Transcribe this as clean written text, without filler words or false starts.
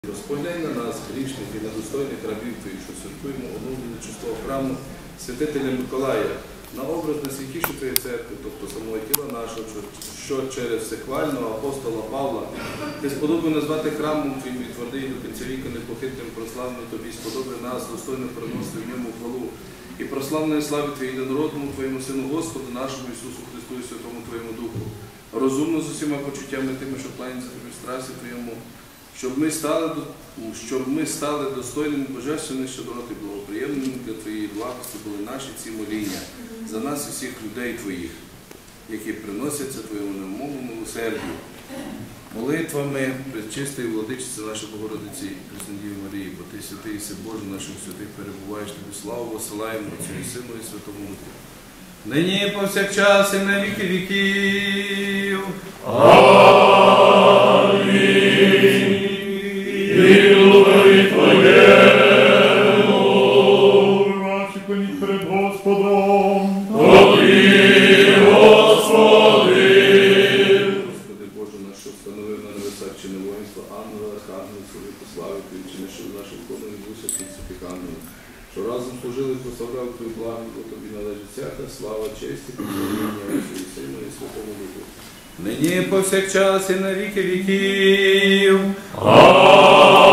Розпоглянь на нас, грішних і недостойних рабів Твоїх, що святкуємо оновлення чистого храму святителя Миколая, на образ найсвятішої Твоєї церкви, тобто самого тіла нашого, що через всехвального апостола Павла Ти сподобав назвати храмом Твоїм і твердий до кінця віка непохитним прославленим Тобі, сподоби нас достойно приносити в ньому хвалу і прославленої слави Твоїй єдинородному Твоєму Сину Господу нашому Ісусу Христу і Святому Твоєму Духу, розумно з усіма почуттями тими, що кланяться Тобі в страсі Твоєму, щоб ми стали достойними божественних щедрот і благоприємними для Твоєї благости були наші ці моління за нас і всіх людей Твоїх, які приносяться Твоєму немому милосердю. Молитвами Пречистої Владичиці нашої Богородиці Преснодіви Марії, бо Ти святий і си Боже наших святих перебуваєш, Тобі славу посилаємо Отцю і Сину і Святому Духу. Нині і повсякчас і на віки віків. Амінь. Милуй Твоєму, ваші коніть перед Господом, Тобі, Господи. Господи Боже наш, що встановив на небесах чи не воїнство ангела, архангелів, своїх пославив, чи не що в наших виконує душа під святих ангелів, що разом служили, прославляв Твою благу, бо Тобі належить всяка слава, честь і поклоніння Отцю і Сину і Святому Духу. Нині повсякчас і на віки віків. Амінь.